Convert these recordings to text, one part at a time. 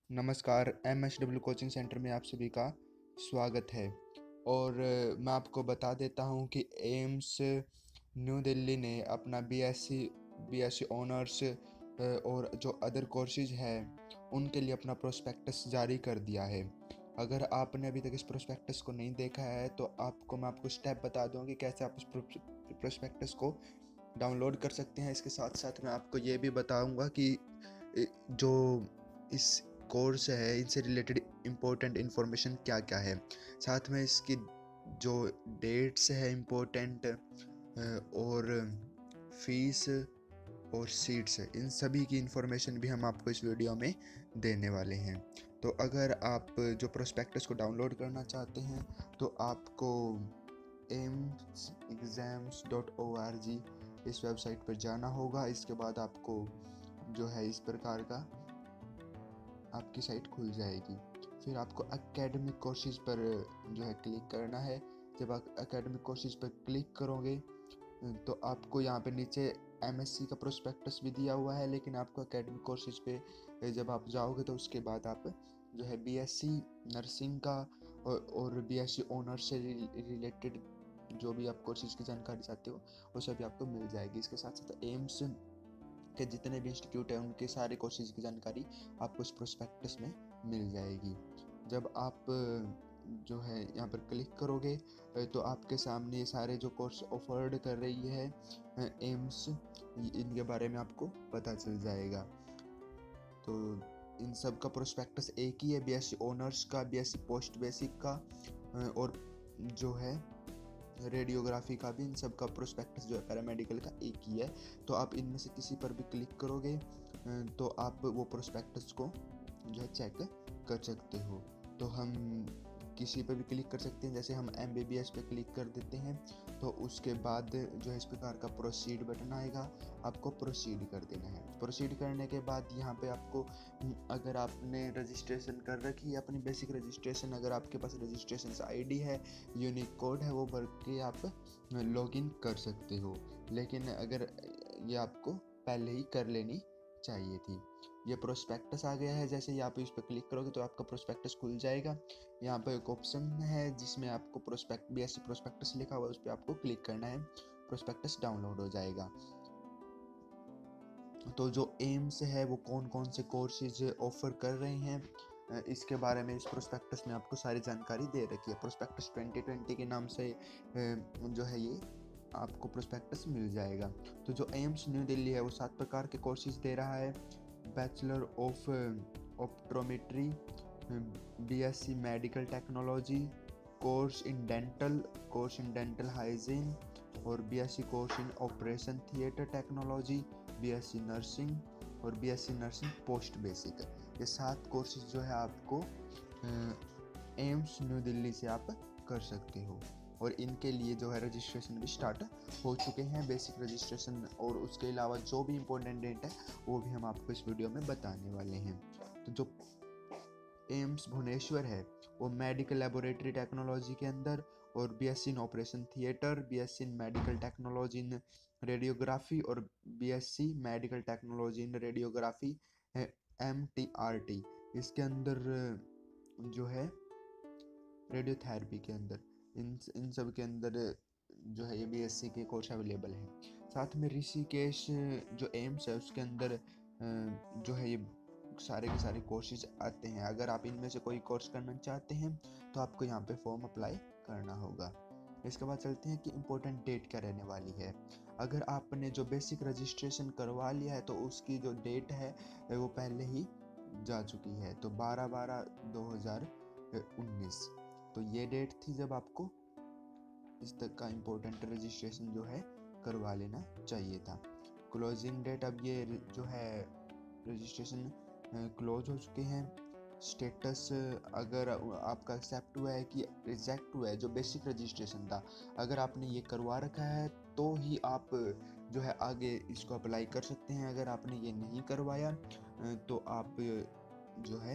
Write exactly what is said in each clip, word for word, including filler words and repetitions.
नमस्कार, M H W coaching centre में आप सभी का स्वागत है। और अ, मैं आपको बता देता हूं कि एम्स न्यू दिल्ली ने अपना बीएससी बीएससी ऑनर्स और जो अदर कोर्सेज है उनके लिए अपना प्रोस्पेक्टस जारी कर दिया है। अगर आपने अभी तक इस प्रोस्पेक्टस को नहीं देखा है तो आपको मैं आपको स्टेप बता दूं कि कैसे आप इस प्रोस्पेक्टस को डाउनलोड कर सकते हैं। इसके साथ साथ मैं आपको ये भी बताऊंगा कि अ, जो इस कोर्स है इनसे रिलेटेड इम्पोर्टेंट इन्फॉर्मेशन क्या क्या है। साथ में इसकी जो डेट्स है इम्पोर्टेंट, और फीस और सीट्स, इन सभी की इन्फॉर्मेशन भी हम आपको इस वीडियो में देने वाले हैं। तो अगर आप जो प्रोस्पेक्टस को डाउनलोड करना चाहते हैं तो आपको AIIMS exams dot O R G इस वेबसाइट पर जाना होगा। इसके बाद आपको जो है इस प्रकार का आपकी साइट खुल जाएगी। फिर आपको एकेडमिक कोर्सेज पर जो है क्लिक करना है। जब आप एकेडमिक कोर्सेज पर क्लिक करोगे तो आपको यहाँ पे नीचे एमएससी का प्रोस्पेक्टस भी दिया हुआ है, लेकिन आपको एकेडमिक कोर्सेज पे जब आप जाओगे तो उसके बाद आप जो है बीएससी नर्सिंग का और, और बीएससी ऑनर्स से रिलेटेड जो भी आप कोर्सेज की जानकारी चाहते हो वो सभी आपको मिल जाएगी। इसके साथ साथ एम्स के जितने भी इंस्टीट्यूट हैं उनके सारे कोर्सेज की जानकारी आपको इस प्रोस्पेक्टस में मिल जाएगी। जब आप जो है यहाँ पर क्लिक करोगे तो आपके सामने ये सारे जो कोर्स ऑफर्ड कर रही है एम्स, इनके बारे में आपको पता चल जाएगा। तो इन सब का प्रोस्पेक्टस एक ही है, बीएससी ऑनर्स का, बीएससी पोस्ट बेसिक का और जो है रेडियोग्राफी का भी। इन सब का प्रोस्पेक्टस जो है पैरामेडिकल का एक ही है। तो आप इनमें से किसी पर भी क्लिक करोगे तो आप वो प्रोस्पेक्टस को जो है चेक कर सकते हो। तो हम किसी पर भी क्लिक कर सकते हैं, जैसे हम एम बी बी एस पे क्लिक कर देते हैं तो उसके बाद जो है इस प्रकार का प्रोसीड बटन आएगा, आपको प्रोसीड कर देना है। प्रोसीड करने के बाद यहाँ पे आपको, अगर आपने रजिस्ट्रेशन कर रखी है अपनी बेसिक रजिस्ट्रेशन, अगर आपके पास रजिस्ट्रेशन आईडी है, यूनिक कोड है, वो भर के आप लॉगिन कर सकते हो। लेकिन अगर ये आपको पहले ही कर लेनी चाहिए थी। ये प्रोस्पेक्टस आ गया है, जैसे ही आप इस पर क्लिक करोगे तो आपका प्रोस्पेक्टस खुल जाएगा। यहाँ पर एक ऑप्शन है जिसमें आपको प्रोस्पेक्ट बीएससी प्रोस्पेक्टस लिखा हुआ है, उस पर आपको क्लिक करना है, प्रोस्पेक्टस डाउनलोड हो जाएगा। तो जो एम्स है वो कौन कौन से कोर्सेज ऑफर कर रहे हैं इसके बारे में इस प्रोस्पेक्टस में आपको सारी जानकारी दे रखी है। प्रोस्पेक्टस ट्वेंटी ट्वेंटी के नाम से जो है ये आपको प्रोस्पेक्टस मिल जाएगा। तो जो एम्स न्यू दिल्ली है वो सात प्रकार के कोर्सेज दे रहा है। Bachelor of optometry, BSc medical technology, course in dental course in dental hygiene और BSc course in operation theatre technology, BSc nursing और बीएससी नर्सिंग पोस्ट बेसिक। ये सात कोर्सेज जो है आपको एम्स न्यू दिल्ली से आप कर सकते हो। और इनके लिए जो है रजिस्ट्रेशन भी स्टार्ट हो चुके हैं, बेसिक रजिस्ट्रेशन, और उसके अलावा जो भी इम्पोर्टेंट डेट है वो भी हम आपको इस वीडियो में बताने वाले हैं। तो जो एम्स भुवनेश्वर है वो मेडिकल लेबोरेटरी टेक्नोलॉजी के अंदर, और BSc in operation theatre, BSc in medical technology in radiography और BSc medical technology in radiography M T R T, इसके अंदर जो है रेडियोथेरेपी के अंदर, इन इन सब के अंदर जो है ये बीएससी के कोर्स अवेलेबल हैं। साथ में ऋषिकेश जो एम्स है उसके अंदर जो है ये सारे के सारे कोर्सेज आते हैं। अगर आप इनमें से कोई कोर्स करना चाहते हैं तो आपको यहाँ पे फॉर्म अप्लाई करना होगा। इसके बाद चलते हैं कि इम्पोर्टेंट डेट क्या रहने वाली है। अगर आपने जो बेसिक रजिस्ट्रेशन करवा लिया है तो उसकी जो डेट है वो पहले ही जा चुकी है, तो बारह बारह दो हज़ार उन्नीस, तो ये डेट थी जब आपको इस तक का इम्पोर्टेंट रजिस्ट्रेशन जो है करवा लेना चाहिए था। क्लोजिंग डेट, अब ये जो है रजिस्ट्रेशन क्लोज हो चुके हैं। स्टेटस, अगर आपका एक्सेप्ट हुआ है कि रिजेक्ट हुआ है जो बेसिक रजिस्ट्रेशन था, अगर आपने ये करवा रखा है तो ही आप जो है आगे इसको अप्लाई कर सकते हैं। अगर आपने ये नहीं करवाया तो आप जो है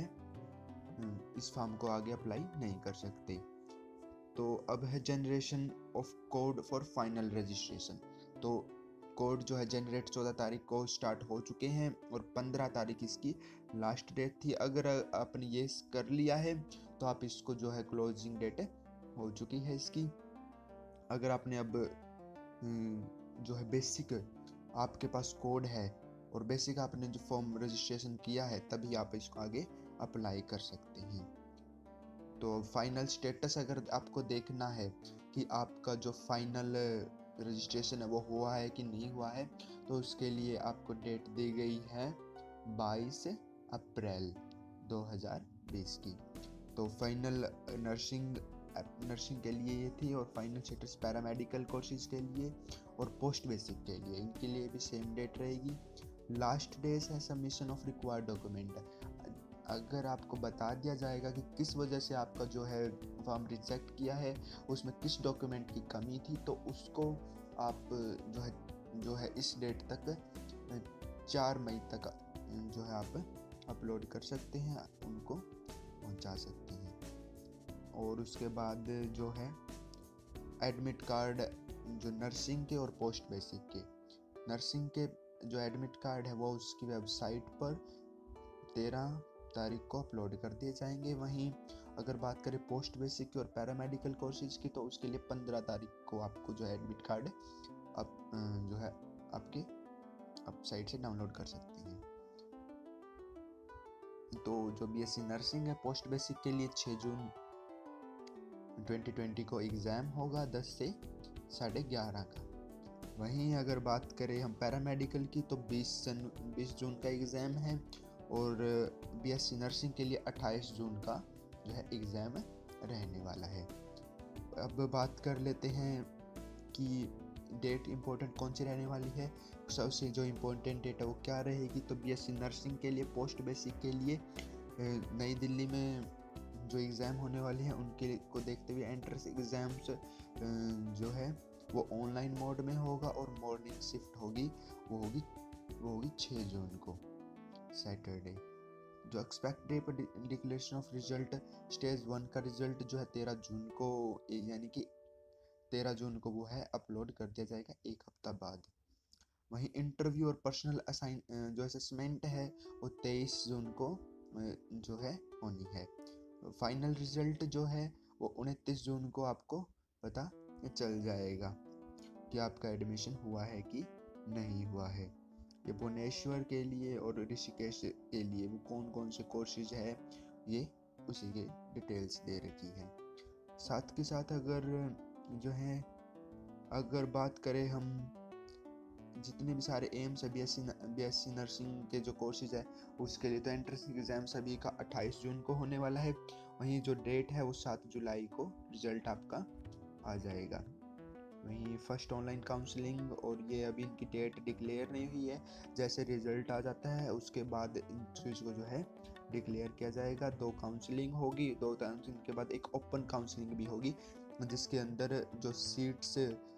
इस फॉर्म को आगे अप्लाई नहीं कर सकते। तो अब है generation of code for final registration. तो कोड जो है जनरेट चौदह तारीख को स्टार्ट हो चुके हैं और पंद्रह तारीख इसकी लास्ट डेट थी। अगर आपने ये कर लिया है तो आप इसको जो है क्लोजिंग डेट हो चुकी है इसकी। अगर आपने अब जो है बेसिक आपके पास कोड है और बेसिक आपने जो फॉर्म रजिस्ट्रेशन किया है तभी आप इसको आगे अप्लाई कर सकते हैं। तो फाइनल स्टेटस अगर आपको देखना है कि आपका जो फाइनल रजिस्ट्रेशन है वो हुआ है कि नहीं हुआ है, तो उसके लिए आपको डेट दी गई है बाईस अप्रैल दो हज़ार बीस की। तो फाइनल नर्सिंग नर्सिंग के लिए ये थी और फाइनल स्टेटस पैरामेडिकल कोर्सेज के लिए और पोस्ट बेसिक के लिए, इनके लिए भी सेम डेट रहेगी। लास्ट डेज है सबमिशन ऑफ रिक्वायर्ड डॉक्यूमेंट। अगर आपको बता दिया जाएगा कि किस वजह से आपका जो है फॉर्म रिजेक्ट किया है, उसमें किस डॉक्यूमेंट की कमी थी, तो उसको आप जो है जो है इस डेट तक चार मई तक जो है आप अपलोड कर सकते हैं, उनको पहुंचा सकते हैं। और उसके बाद जो है एडमिट कार्ड जो नर्सिंग के और पोस्ट बेसिक के, नर्सिंग के जो एडमिट कार्ड है वो उसकी वेबसाइट पर तेरह तारीख को अपलोड कर दिए जाएंगे। वहीं अगर बात करें पोस्ट बेसिक की और पैरामेडिकल कोर्सेज की, तो उसके लिए पंद्रह तारीख को आपको जो है एडमिट कार्ड आप जो है आपके आप साइट से डाउनलोड कर सकते हैं। तो जो बीएससी नर्सिंग है पोस्ट बेसिक के लिए छह जून दो हज़ार बीस को एग्ज़ाम होगा दस से साढ़े ग्यारह का। वहीं अगर बात करें हम पैरामेडिकल की, तो बीस जून का एग्ज़ाम है और बीएससी नर्सिंग के लिए अट्ठाईस जून का जो है एग्ज़ाम रहने वाला है। अब बात कर लेते हैं कि डेट इम्पोर्टेंट कौन सी रहने वाली है। सबसे जो इम्पोर्टेंट डेट है वो क्या रहेगी, तो बीएससी नर्सिंग के लिए पोस्ट बेसिक के लिए नई दिल्ली में जो एग्ज़ाम होने वाले हैं उनके को देखते हुए एंट्रेंस एग्ज़ाम्स जो है वो ऑनलाइन मोड में होगा और मॉर्निंग शिफ्ट होगी वो होगी वो होगी छः जून को सैटरडे। जो एक्सपेक्ट डे पर declaration of result stage one का रिजल्ट जो है तेरह जून को यानी कि तेरह जून को वो है अपलोड कर दिया जाएगा एक हफ्ता बाद। वहीं इंटरव्यू और पर्सनल असाइन जो असेसमेंट है वो तेईस जून को जो है होनी है। फाइनल रिजल्ट जो है वो उनतीस जून को आपको पता चल जाएगा कि आपका एडमिशन हुआ है कि नहीं हुआ है। ये भुवनेश्वर के लिए और ऋषिकेश के लिए वो कौन कौन से कोर्सेज है ये उसी के डिटेल्स दे रखी है। साथ के साथ अगर जो है अगर बात करें हम जितने भी सारे एम्स है बीएससी बीएससी नर्सिंग के जो कोर्सेज है उसके लिए, तो एंट्रेंस एग्ज़ाम सभी का अट्ठाईस जून को होने वाला है। वहीं जो डेट है वो सात जुलाई को रिजल्ट आपका आ जाएगा। वहीं फर्स्ट ऑनलाइन काउंसलिंग और ये अभी इनकी डेट डिक्लेयर नहीं हुई है, जैसे रिजल्ट आ जाता है उसके बाद इन चीज़ को जो है डिक्लेयर किया जाएगा। दो काउंसलिंग होगी, दो काउंसलिंग के बाद एक ओपन काउंसलिंग भी होगी जिसके अंदर जो सीट्स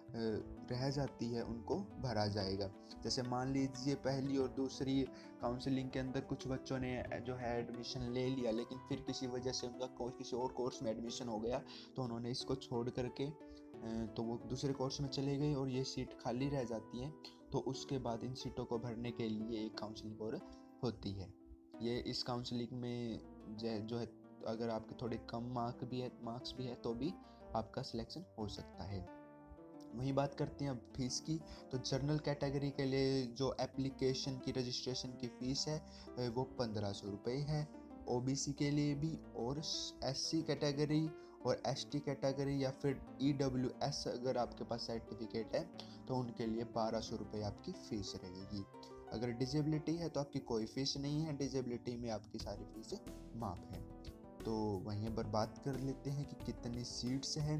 रह जाती है उनको भरा जाएगा। जैसे मान लीजिए पहली और दूसरी काउंसलिंग के अंदर कुछ बच्चों ने जो है एडमिशन ले लिया, लेकिन फिर किसी वजह से उनका किसी और कोर्स में एडमिशन हो गया तो उन्होंने इसको छोड़ करके तो वो दूसरे कोर्स में चले गए और ये सीट खाली रह जाती है। तो उसके बाद इन सीटों को भरने के लिए एक काउंसलिंग और होती है। ये इस काउंसलिंग में जो है अगर आपके थोड़े कम मार्क भी है मार्क्स भी है तो भी आपका सिलेक्शन हो सकता है। वहीं बात करते हैं अब फीस की, तो जनरल कैटेगरी के लिए जो एप्लीकेशन की रजिस्ट्रेशन की फ़ीस है वो पंद्रह सौ रुपये है। ओबीसी के लिए भी और एससी कैटेगरी और एसटी कैटेगरी या फिर ईडब्ल्यूएस अगर आपके पास सर्टिफिकेट है तो उनके लिए बारह सौ रुपये आपकी फ़ीस रहेगी। अगर डिजेबिलिटी है तो आपकी कोई फ़ीस नहीं है, डिजेबिलिटी में आपकी सारी फीस माफ़ है। तो वहीं पर बात कर लेते हैं कि कितनी सीट्स हैं।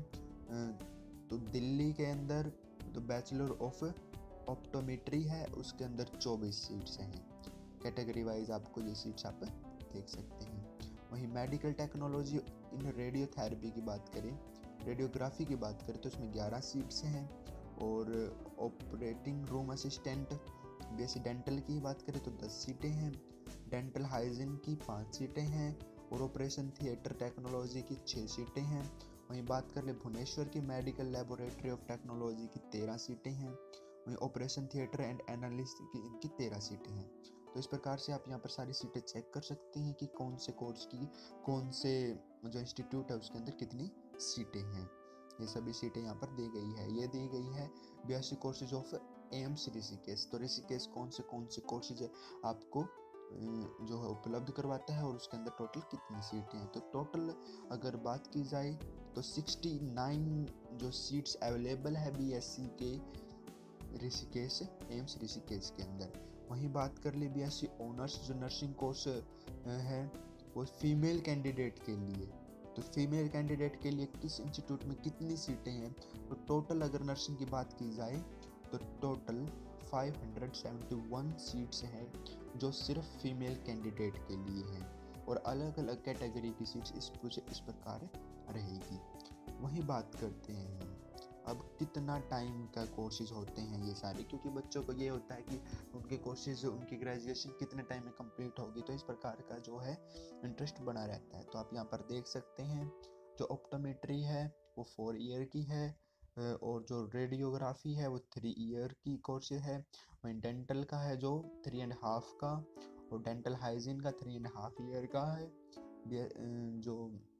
तो दिल्ली के अंदर तो बैचलर ऑफ ऑप्टोमेट्री है, उसके अंदर चौबीस सीट्स हैं। कैटेगरी वाइज आपको ये सीट्स आप देख सकते हैं। वहीं मेडिकल टेक्नोलॉजी इन रेडियोथेरेपी की बात करें, रेडियोग्राफी की बात करें तो इसमें ग्यारह सीट्स हैं। और operating room assistant BSc dental की बात करें तो दस सीटें हैं। डेंटल हाइजीन की पाँच सीटें हैं और ऑपरेशन थिएटर टेक्नोलॉजी की छः सीटें हैं। वहीं बात कर ले भुवनेश्वर की मेडिकल लेबोरेटरी ऑफ टेक्नोलॉजी की तेरह सीटें हैं। वहीं ऑपरेशन थिएटर एंड एनालिस्ट की इनकी तेरह सीटें हैं। तो इस प्रकार से आप यहाँ पर सारी सीटें चेक कर सकते हैं कि कौन से कोर्स की कौन से जो इंस्टीट्यूट है उसके अंदर कितनी सीटें हैं। ये सभी सीटें यहाँ पर दी गई है। ये दी गई है बयासी कोर्सेज ऑफ एम्स ऋषिकेश। तो ऋषिकेश कौन से कौन से कोर्सेज है आपको जो है उपलब्ध करवाता है और उसके अंदर टोटल कितनी सीटें हैं। तो टोटल अगर बात की जाए तो उनहत्तर जो सीट्स अवेलेबल है बीएससी के ऋषिकेश एम्स ऋषिकेश के अंदर। वहीं बात कर ले बीएससी ऑनर्स जो नर्सिंग कोर्स है वो फीमेल कैंडिडेट के लिए। तो फीमेल कैंडिडेट के लिए किस इंस्टीट्यूट में कितनी सीटें हैं, तो टोटल अगर नर्सिंग की बात की जाए तो टोटल पाँच सौ इकहत्तर सीट्स हैं जो सिर्फ फीमेल कैंडिडेट के लिए हैं और अलग अलग कैटेगरी की सीट्स इस इस प्रकार रहेगी। वहीं बात करते हैं अब कितना टाइम का कोर्सेज होते हैं ये सारे, क्योंकि बच्चों को ये होता है कि उनके कोर्सेज उनकी ग्रेजुएशन कितने टाइम में कंप्लीट होगी, तो इस प्रकार का जो है इंटरेस्ट बना रहता है। तो आप यहाँ पर देख सकते हैं जो ऑप्टोमेट्री है वो फोर ईयर की है और जो रेडियोग्राफी है वो थ्री ईयर की कोर्स है। वहीं डेंटल का है जो थ्री एंड हाफ का और डेंटल हाइजीन का थ्री एंड हाफ ईयर का है। जो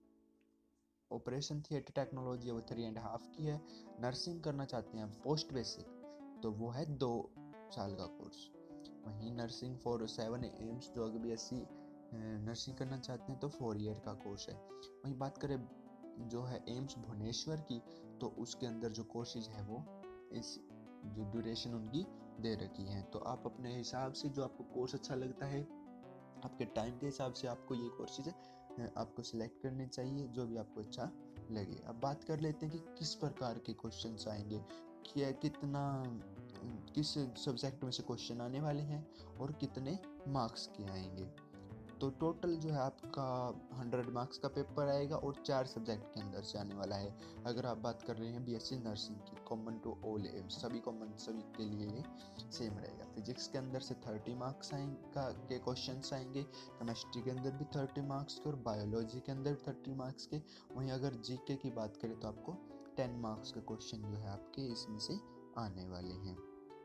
ऑपरेशन थिएटर टेक्नोलॉजी है वो थ्री एंड हाफ की है। नर्सिंग करना चाहते हैं पोस्ट बेसिक तो वो है दो साल का कोर्स। वहीं नर्सिंग फॉर सेवन एम्स जो अगर बी एस सी नर्सिंग करना चाहते हैं तो फोर ईयर का कोर्स है। वहीं बात करें जो है एम्स भुवनेश्वर की तो उसके अंदर जो कोर्सेज है वो इस जो ड्यूरेशन उनकी दे रखी है। तो आप अपने हिसाब से जो आपको कोर्स अच्छा लगता है आपके टाइम के हिसाब से आपको ये कोर्सेज आपको सिलेक्ट करने चाहिए जो भी आपको अच्छा लगे। अब बात कर लेते हैं कि किस प्रकार के क्वेश्चंस आएंगे, क्या कितना किस सब्जेक्ट में से क्वेश्चन आने वाले हैं और कितने मार्क्स के आएंगे। तो टोटल जो है आपका हंड्रेड मार्क्स का पेपर आएगा और चार सब्जेक्ट के अंदर से आने वाला है। अगर आप बात कर रहे हैं बीएससी नर्सिंग की कॉमन टू ऑल एम्स सभी कॉमन सभी के लिए ये सेम रहेगा। फिजिक्स के अंदर से थर्टी मार्क्स आएंगे के क्वेश्चंस आएंगे, केमिस्ट्री के अंदर भी थर्टी मार्क्स के और बायोलॉजी के अंदर भी थर्टी मार्क्स के। वहीं अगर जीके की बात करें तो आपको टेन मार्क्स के क्वेश्चन जो है आपके इसमें से आने वाले हैं।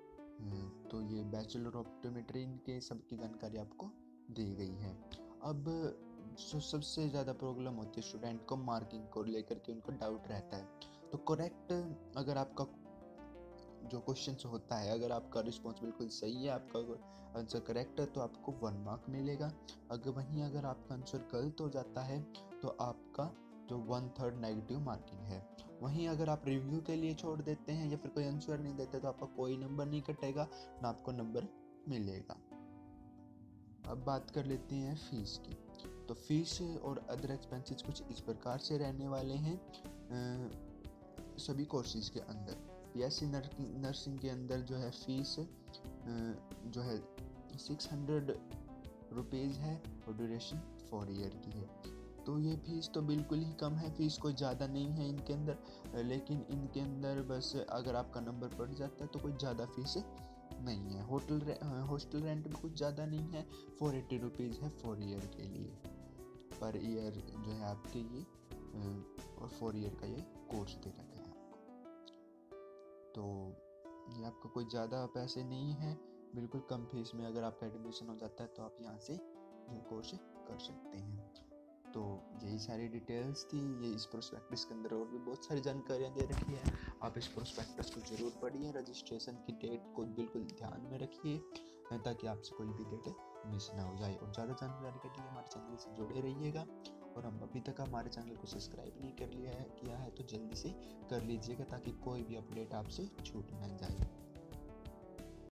तो ये बैचलर ऑफ ऑप्टोमेट्री के सबकी जानकारी आपको दी गई है। अब जो सबसे ज़्यादा प्रॉब्लम होती है स्टूडेंट को मार्किंग को लेकर के उनको डाउट रहता है। तो करेक्ट अगर आपका जो क्वेश्चन होता है अगर आपका रिस्पॉन्स बिल्कुल सही है, आपका आंसर करेक्ट है तो आपको वन मार्क मिलेगा। अगर वहीं अगर आपका आंसर गलत हो जाता है तो आपका जो वन थर्ड नेगेटिव मार्किंग है। वहीं अगर आप रिव्यू के लिए छोड़ देते हैं या फिर कोई आंसर नहीं देते तो आपका कोई नंबर नहीं कटेगा ना आपको नंबर मिलेगा। अब बात कर लेते हैं फीस की। तो फीस और अदर एक्सपेंसेस कुछ इस प्रकार से रहने वाले हैं आ, सभी कोर्सेज के अंदर। बीएससी नर्सिंग के अंदर जो है फीस जो है सिक्स हंड्रेड रुपीज़ है और ड्यूरेशन फोर ईयर की है। तो ये फीस तो बिल्कुल ही कम है, फीस कोई ज़्यादा नहीं है इनके अंदर, लेकिन इनके अंदर बस अगर आपका नंबर बढ़ जाता है तो कोई ज़्यादा फीस नहीं है। होटल रे, हॉस्टल रेंट भी कुछ ज़्यादा नहीं है, फोर एट्टी रुपीज़ है फोर ईयर के लिए पर ईयर जो है आपके ये और फोर ईयर का ये कोर्स दे रखा है आपको। तो ये आपका कोई ज़्यादा पैसे नहीं है, बिल्कुल कम फीस में अगर आपका एडमिशन हो जाता है तो आप यहाँ से जो कोर्स कर सकते हैं। तो यही सारी डिटेल्स थी ये इस प्रोस्पेक्टस के अंदर और भी बहुत सारी जानकारियाँ दे रखी है। आप इस प्रोस्पेक्टस को ज़रूर पढ़िए, रजिस्ट्रेशन की डेट को बिल्कुल ध्यान में रखिए ताकि आपसे कोई भी डेट मिस ना हो जाए। और ज़्यादा जानकारी के लिए हमारे चैनल से जुड़े रहिएगा। और हम अभी तक हमारे चैनल को सब्सक्राइब नहीं कर लिया है किया है तो जल्दी से कर लीजिएगा ताकि कोई भी अपडेट आपसे छूट ना जाए।